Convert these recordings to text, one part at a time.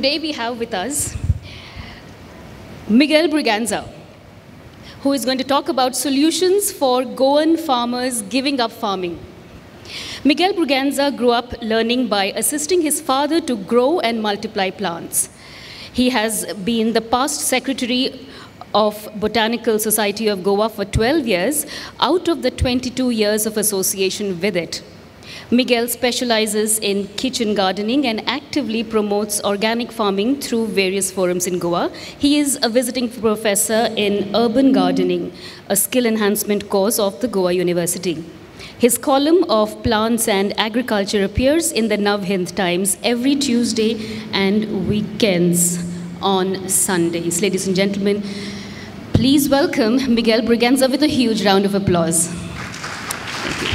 Today we have with us Miguel Braganza, who is going to talk about solutions for Goan farmers giving up farming. Miguel Braganza grew up learning by assisting his father to grow and multiply plants. He has been the past secretary of Botanical Society of Goa for 12 years out of the 22 years of association with it. Miguel specializes in kitchen gardening and actively promotes organic farming through various forums in Goa. He is a visiting professor in urban gardening, a skill enhancement course of the Goa University. His column of plants and agriculture appears in the Nav Hind Times every Tuesday and weekends on Sundays. Ladies and gentlemen, please welcome Miguel Braganza with a huge round of applause. Thank you.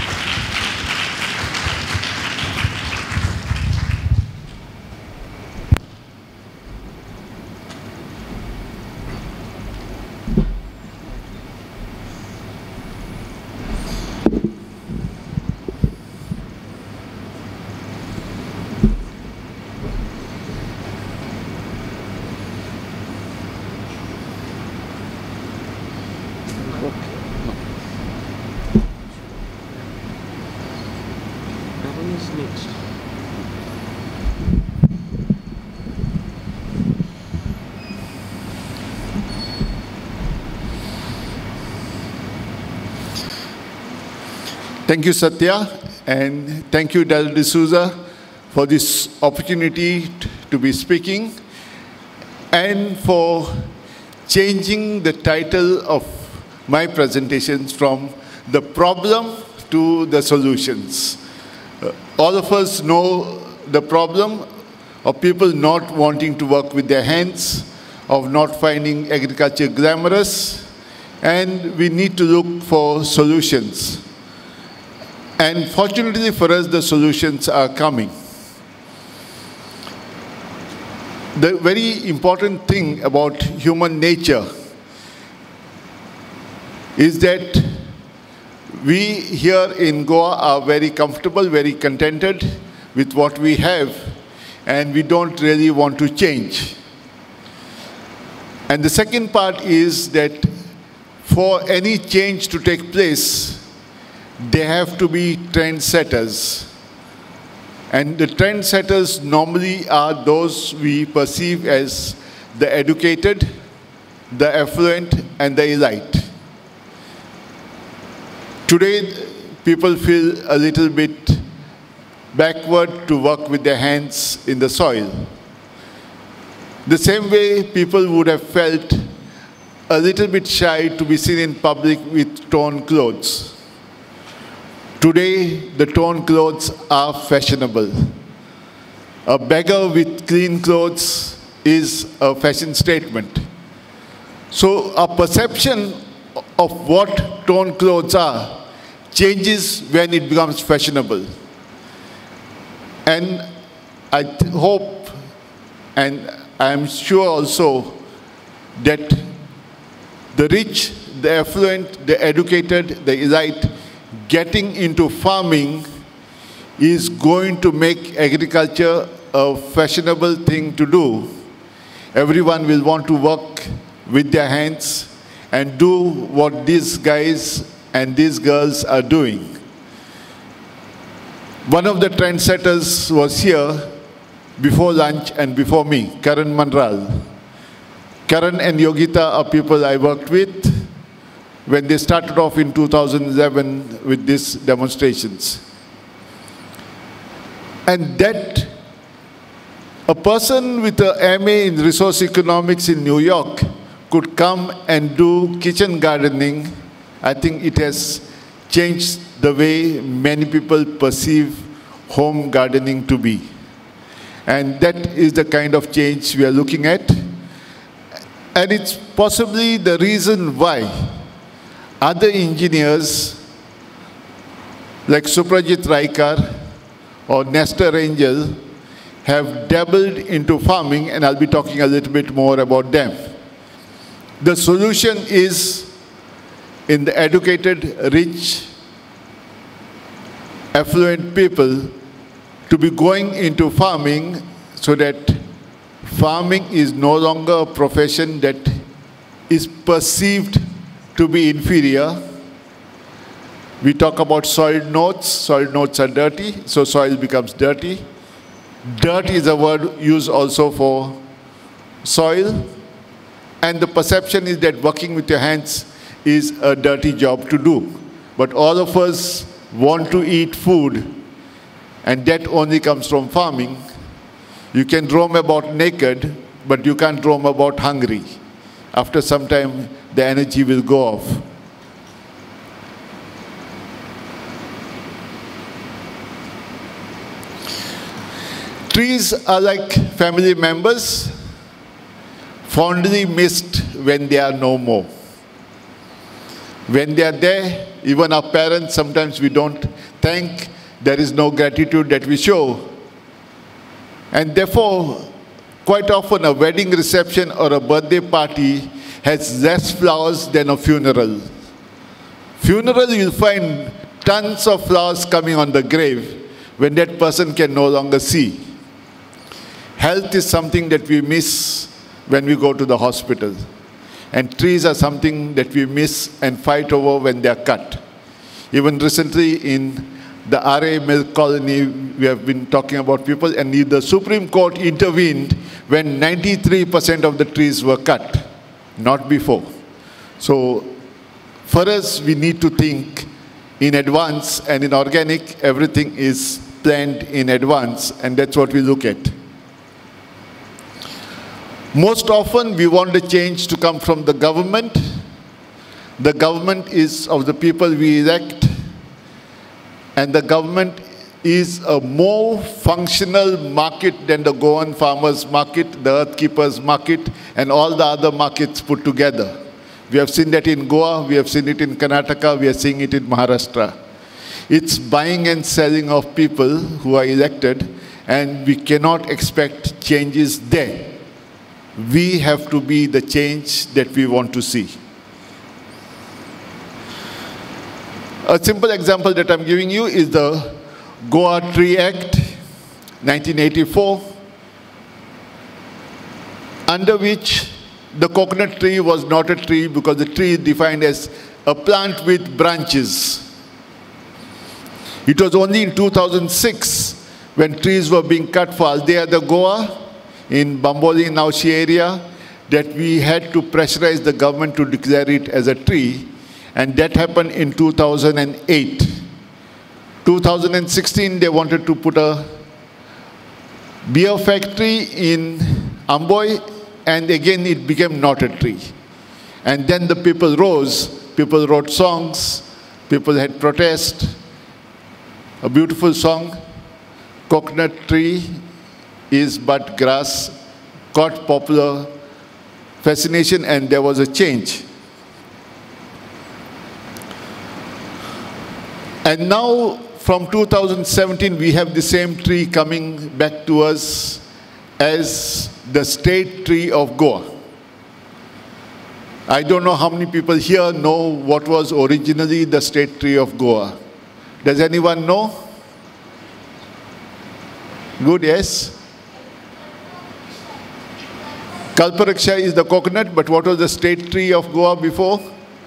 Thank you, Satya, and thank you, Del D'Souza, for this opportunity to be speaking and for changing the title of my presentations from the problem to the solutions. All of us know the problem of people not wanting to work with their hands, of not finding agriculture glamorous, and we need to look for solutions. And fortunately for us, the solutions are coming. The very important thing about human nature is that we here in Goa are very comfortable, very contented with what we have, and we don't really want to change. And the second part is that for any change to take place, they have to be trendsetters. And the trendsetters normally are those we perceive as the educated, the affluent, and the elite. Today, people feel a little bit backward to work with their hands in the soil. The same way people would have felt a little bit shy to be seen in public with torn clothes. Today, the torn clothes are fashionable. A beggar with clean clothes is a fashion statement. So our perception of what torn clothes are changes when it becomes fashionable. And I hope, and I am sure also, that the rich, the affluent, the educated, the elite, getting into farming is going to make agriculture a fashionable thing to do. Everyone will want to work with their hands and do what these guys and these girls are doing. One of the trendsetters was here before lunch and before me, Karan Manral. Karan and Yogita are people I worked with when they started off in 2011 with these demonstrations. And that a person with an MA in resource economics in New York could come and do kitchen gardening, I think it has changed the way many people perceive home gardening to be. And that is the kind of change we are looking at. And it's possibly the reason why other engineers like Suprajit Raikar or Nestor Angel have dabbled into farming, and I'll be talking a little bit more about them. The solution is in the educated, rich, affluent people to be going into farming so that farming is no longer a profession that is perceived to be inferior. We talk about soil notes. Soil notes are dirty, so soil becomes dirty. Dirt is a word used also for soil. And the perception is that working with your hands is a dirty job to do. But all of us want to eat food, and that only comes from farming. You can roam about naked, but you can't roam about hungry. After some time, the energy will go off. Trees are like family members, fondly missed when they are no more. When they are there, even our parents, sometimes we don't thank. There is no gratitude that we show. And therefore, quite often a wedding reception or a birthday party has less flowers than a funeral. Funeral, you'll find tons of flowers coming on the grave when that person can no longer see. Health is something that we miss when we go to the hospital. And trees are something that we miss and fight over when they are cut. Even recently in the RA Milk Colony, we have been talking about people, and the Supreme Court intervened when 93% of the trees were cut, not before. So for us, we need to think in advance, and in organic, everything is planned in advance, and that's what we look at. Most often, we want the change to come from the government. The government is of the people we elect, and the government is a more functional market than the Goan farmers market, the earth keepers market, and all the other markets put together. We have seen that in Goa, we have seen it in Karnataka, we are seeing it in Maharashtra. It's buying and selling of people who are elected, and we cannot expect changes there. We have to be the change that we want to see. A simple example that I'm giving you is the Goa Tree Act, 1984, under which the coconut tree was not a tree because the tree is defined as a plant with branches. It was only in 2006 when trees were being cut for Aldea de Goa in Bamboli, Naushi area, that we had to pressurize the government to declare it as a tree, and that happened in 2008. 2016, they wanted to put a beer factory in Amboy, and again it became not a tree. And then the people rose, people wrote songs, people had protest. A beautiful song, Coconut Tree is but grass, caught popular fascination, and there was a change. And now, from 2017, we have the same tree coming back to us as the state tree of Goa. I don't know how many people here know what was originally the state tree of Goa. Does anyone know? Good, yes? Kalpariksha is the coconut, but what was the state tree of Goa before?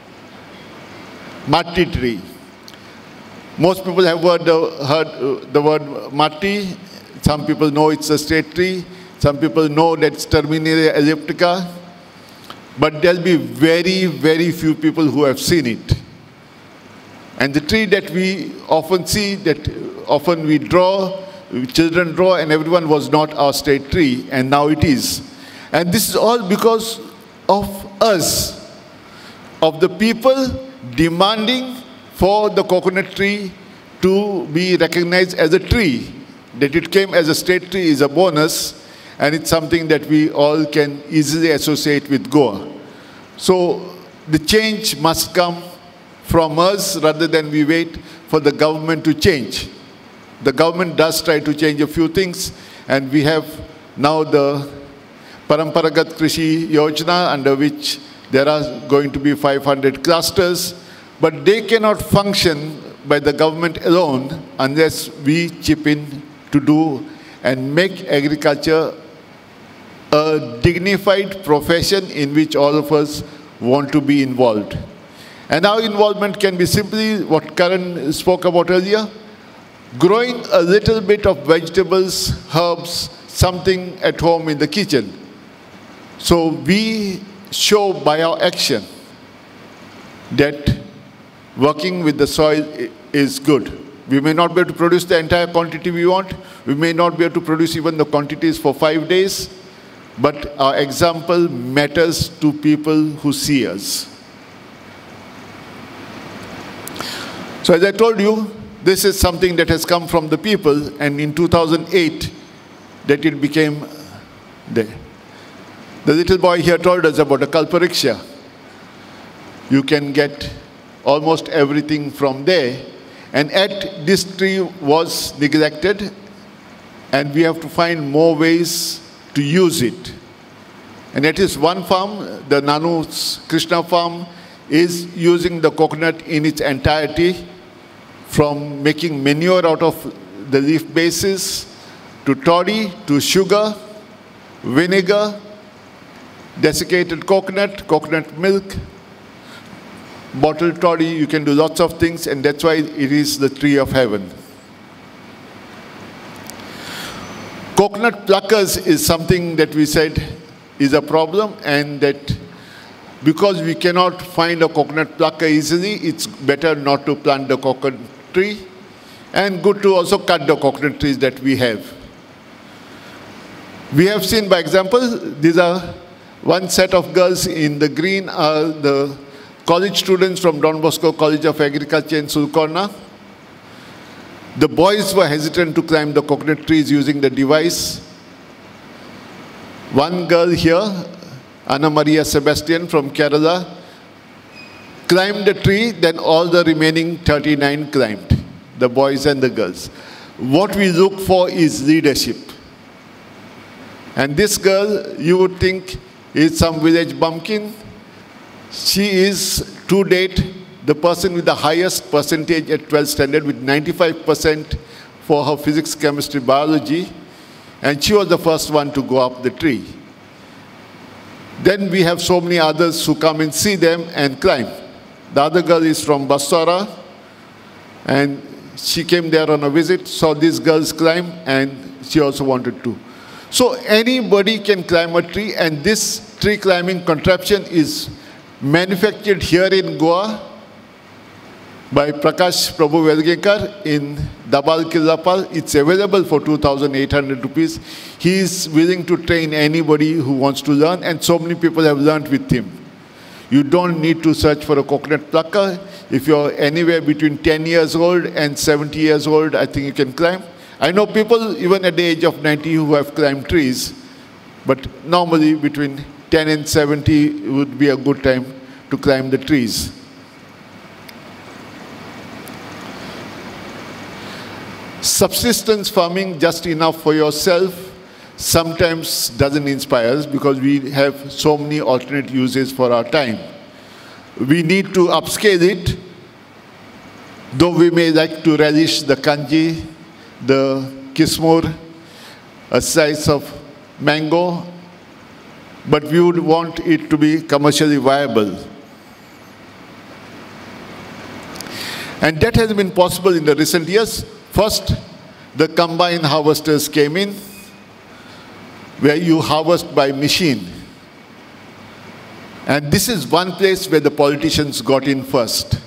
Matti tree. Most people have heard the word Matti. Some people know it's a state tree. Some people know that it's Terminalia elliptica. But there'll be very, very few people who have seen it. And the tree that we often see, that often we draw, children draw, and everyone was not our state tree, and now it is. And this is all because of us, of the people demanding for the coconut tree to be recognized as a tree. That it came as a state tree is a bonus, and it's something that we all can easily associate with Goa. So the change must come from us rather than we wait for the government to change. The government does try to change a few things, and we have now the Paramparagat Krishi Yojana, under which there are going to be 500 clusters, but they cannot function by the government alone unless we chip in to do and make agriculture a dignified profession in which all of us want to be involved. And our involvement can be simply what Karan spoke about earlier, growing a little bit of vegetables, herbs, something at home in the kitchen. So we show by our action that working with the soil is good. We may not be able to produce the entire quantity we want. We may not be able to produce even the quantities for 5 days. But our example matters to people who see us. So as I told you, this is something that has come from the people, and in 2008, that it became there. The little boy here told us about a kalpariksha. You can get almost everything from there. And yet, this tree was neglected, and we have to find more ways to use it. And at least one farm, the Nanu's Krishna farm, is using the coconut in its entirety, from making manure out of the leaf bases, to toddy, to sugar, vinegar, desiccated coconut, coconut milk, bottled toddy. You can do lots of things, and that's why it is the tree of heaven. Coconut pluckers is something that we said is a problem, and that because we cannot find a coconut plucker easily, it's better not to plant the coconut tree, and good to also cut the coconut trees that we have. We have seen, by example, these are one set of girls in the green are the college students from Don Bosco College of Agriculture in Sulcorna. The boys were hesitant to climb the coconut trees using the device. One girl here, Anna Maria Sebastian from Kerala, climbed the tree, then all the remaining 39 climbed, the boys and the girls. What we look for is leadership. And this girl, you would think, is some village bumpkin. She is, to date, the person with the highest percentage at 12th standard, with 95% for her physics, chemistry, biology. And she was the first one to go up the tree. Then we have so many others who come and see them and climb. The other girl is from Basora, and she came there on a visit, saw these girls climb, and she also wanted to. So anybody can climb a tree, and this tree climbing contraption is manufactured here in Goa by Prakash Prabhu Velgekar in Dabal Killapal. It's available for 2,800 rupees. He is willing to train anybody who wants to learn, and so many people have learned with him. You don't need to search for a coconut plucker. If you're anywhere between 10 years old and 70 years old, I think you can climb. I know people even at the age of 90 who have climbed trees, but normally between 10 and 70 would be a good time to climb the trees. Subsistence farming, just enough for yourself, sometimes doesn't inspire us because we have so many alternate uses for our time. We need to upscale it, though we may like to relish the kanji, the kismur, a slice of mango, but we would want it to be commercially viable. And that has been possible in the recent years. First, the combine harvesters came in, where you harvest by machine. And this is one place where the politicians got in first.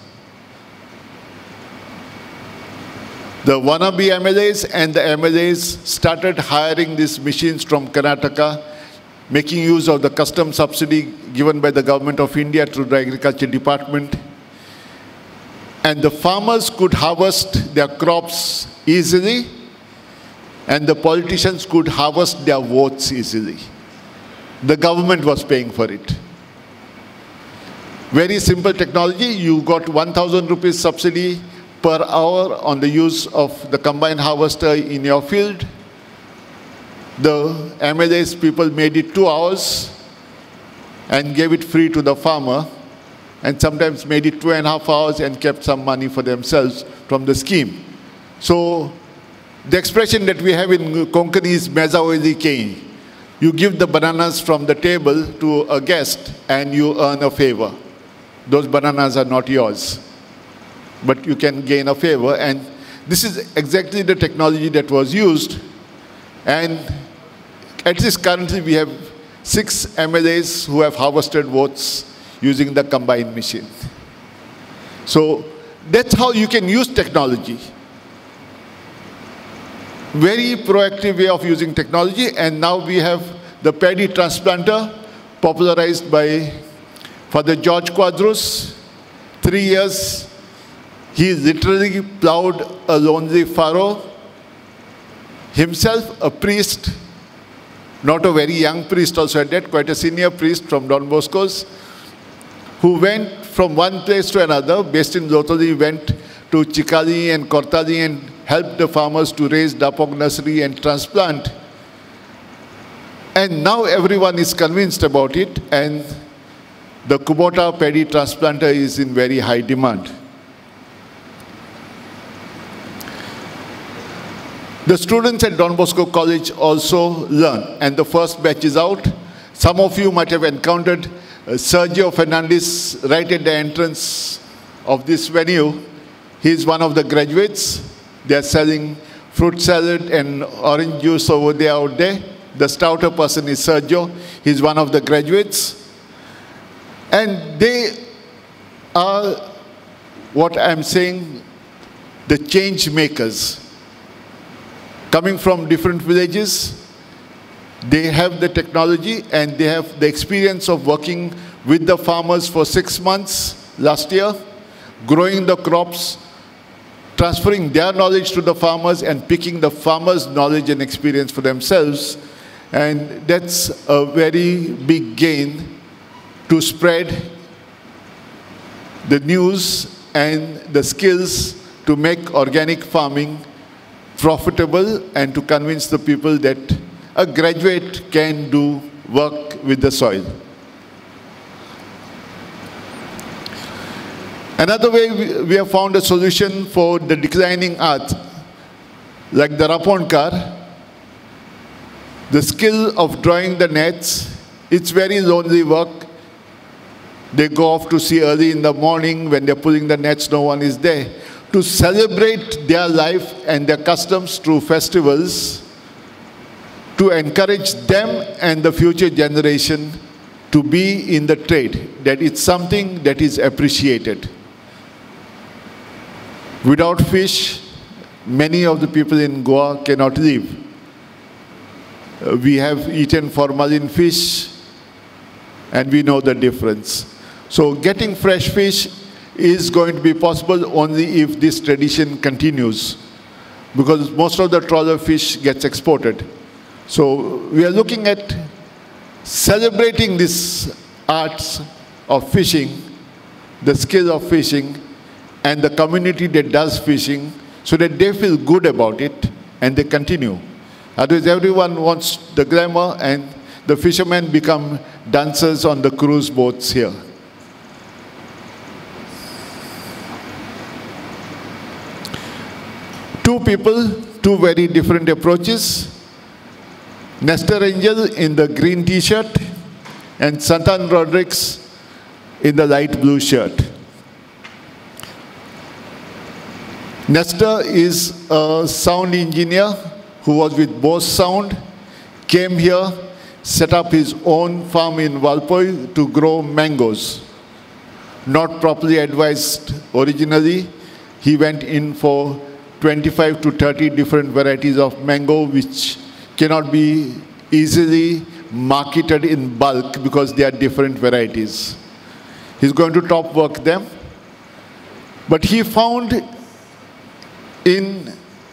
The wannabe MLAs and the MLAs started hiring these machines from Karnataka, making use of the custom subsidy given by the government of India through the agriculture department. And the farmers could harvest their crops easily, and the politicians could harvest their votes easily. The government was paying for it. Very simple technology. You got 1,000 rupees subsidy per hour on the use of the combine harvester in your field. The MLAs people made it 2 hours and gave it free to the farmer, and sometimes made it 2.5 hours and kept some money for themselves from the scheme. So the expression that we have in Konkani is Meza Oili Kei. You give the bananas from the table to a guest and you earn a favor. Those bananas are not yours, but you can gain a favor. And this is exactly the technology that was used. And at least currently we have 6 MLAs who have harvested votes using the combined machine. So that's how you can use technology. Very proactive way of using technology. And now we have the paddy transplanter, popularized by Father George Quadros. 3 years, he literally plowed a lonely furrow. Himself a priest, not a very young priest also at that, quite a senior priest from Don Bosco's, who went from one place to another, based in Lotoli, went to Chikali and Kortali and helped the farmers to raise Dapog nursery and transplant. And now everyone is convinced about it, and the Kubota paddy transplanter is in very high demand. The students at Don Bosco College also learn, and the first batch is out. Some of you might have encountered Sergio Fernandez right at the entrance of this venue. He's one of the graduates. They're selling fruit salad and orange juice over there out there. The stouter person is Sergio. He's one of the graduates. And they are, what I'm saying, the change makers. Coming from different villages, they have the technology and they have the experience of working with the farmers for 6 months last year, growing the crops, transferring their knowledge to the farmers and picking the farmers' knowledge and experience for themselves. And that's a very big gain to spread the news and the skills to make organic farming profitable and to convince the people that a graduate can do work with the soil. Another way we have found a solution for the declining earth, like the Raponkar, the skill of drawing the nets. It's very lonely work. They go off to sea early in the morning. When they're pulling the nets, no one is there. To celebrate their life and their customs through festivals, to encourage them and the future generation to be in the trade, that it's something that is appreciated. Without fish, many of the people in Goa cannot live. We have eaten formalin fish, and we know the difference. So getting fresh fish is going to be possible only if this tradition continues, because most of the trawler fish gets exported. So we are looking at celebrating this arts of fishing, the skill of fishing, and the community that does fishing, so that they feel good about it and they continue. Otherwise, everyone wants the glamour, and the fishermen become dancers on the cruise boats here. Two people, two very different approaches. Nestor Angel in the green t-shirt and Santan Rodriguez in the light blue shirt. Nestor is a sound engineer who was with Bose Sound, came here, set up his own farm in Valpoi to grow mangoes. Not properly advised originally, he went in for 25 to 30 different varieties of mango, which cannot be easily marketed in bulk because they are different varieties. He's going to top work them. But he found in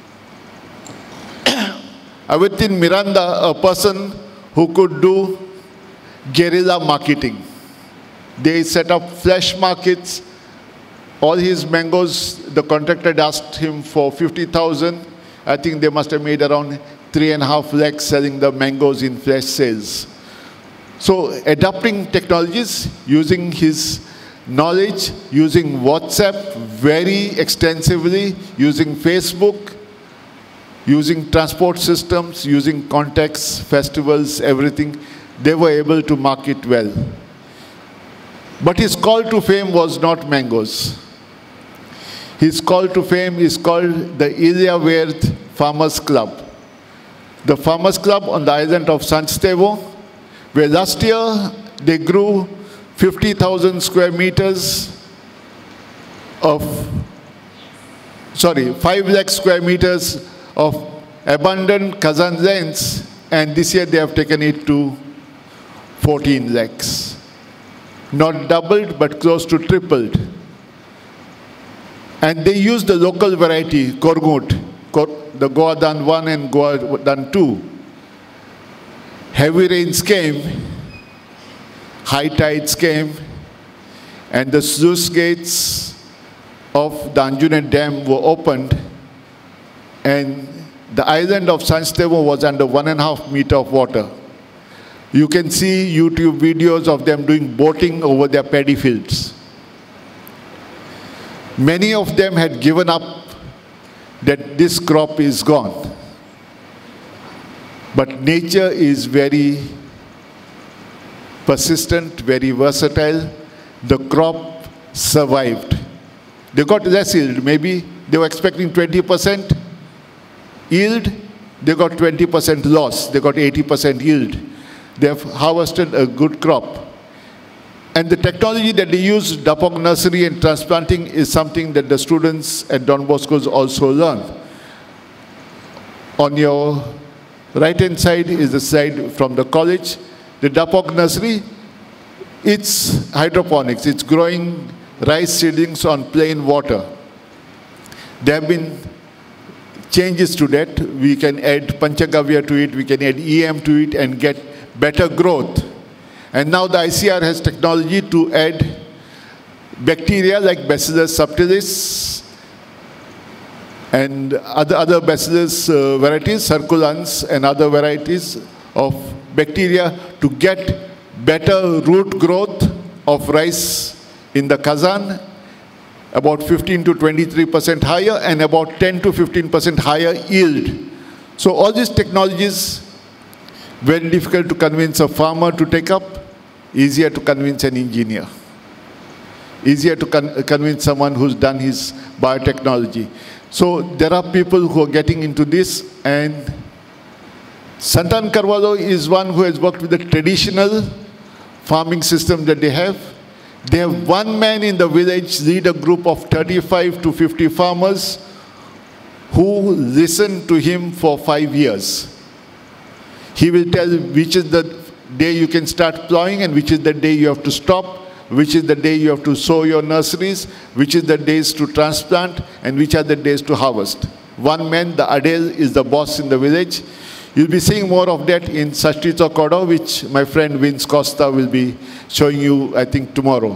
within Miranda a person who could do guerrilla marketing. They set up flash markets. All his mangoes, the contractor asked him for 50,000. I think they must have made around 3.5 lakhs selling the mangoes in flash sales. So adopting technologies, using his knowledge, using WhatsApp very extensively, using Facebook, using transport systems, using contacts, festivals, everything, they were able to market well. But his call to fame was not mangoes. His call to fame is called the Ilyaverth Farmers Club. The Farmers Club on the island of Sanstevo, where last year they grew 50,000 square meters of, 5 lakh square meters of abundant Kazan lands, and this year they have taken it to 14 lakhs. Not doubled, but close to tripled. And they use the local variety, Korgut, the Goan 1 and Goan 2. Heavy rains came, high tides came, and the sluice gates of the Anjunet Dam were opened, and the island of Sanstevo was under 1.5 meters of water. You can see YouTube videos of them doing boating over their paddy fields. Many of them had given up that this crop is gone. But nature is very persistent, very versatile. The crop survived. They got less yield. Maybe they were expecting 20% yield. They got 20% loss. They got 80% yield. They have harvested a good crop. And the technology that they use, Dapok nursery and transplanting, is something that the students at Don Bosco's also learn. On your right-hand side is the side from the college. The Dapok nursery, it's hydroponics. It's growing rice seedlings on plain water. There have been changes to that. We can add Panchagavya to it, we can add EM to it and get better growth. And now the ICR has technology to add bacteria like Bacillus subtilis and other Bacillus varieties, circulans and other varieties of bacteria to get better root growth of rice in the Kazan, about 15 to 23% higher and about 10 to 15% higher yield. So all these technologies, very difficult to convince a farmer to take up, easier to convince an engineer. Easier to convince someone who's done his biotechnology. So there are people who are getting into this, and Santan Carvalho is one who has worked with the traditional farming system that they have. They have one man in the village lead a group of 35 to 50 farmers who listen to him for 5 years. He will tell which is the day you can start plowing and which is the day you have to stop, which is the day you have to sow your nurseries, which is the days to transplant, and which are the days to harvest. One man, the Adel, is the boss in the village. You'll be seeing more of that in Sashtrito Kodo, which my friend Vince Costa will be showing you, I think, tomorrow.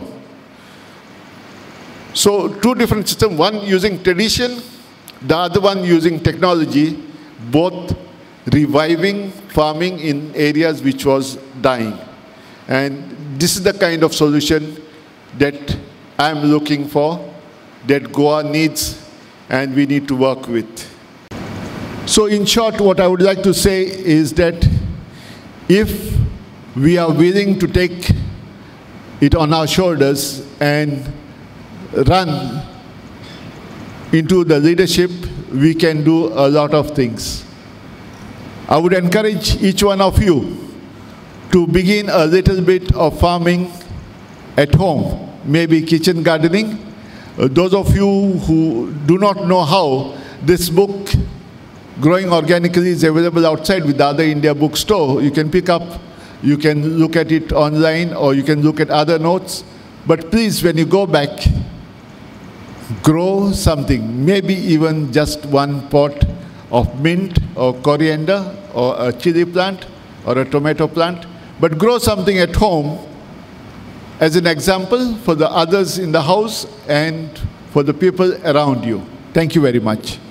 So two different systems, one using tradition, the other one using technology, both reviving farming in areas which was dying. And this is the kind of solution that I'm looking for, that Goa needs and we need to work with. So in short, what I would like to say is that if we are willing to take it on our shoulders and run into the leadership, we can do a lot of things. I would encourage each one of you to begin a little bit of farming at home, maybe kitchen gardening. Those of you who do not know how, this book, Growing Organically, is available outside with the other India bookstore. You can pick up, you can look at it online, or you can look at other notes. But please, when you go back, grow something, maybe even just one pot of mint or coriander or a chili plant or a tomato plant, but grow something at home as an example for the others in the house and for the people around you. Thank you very much.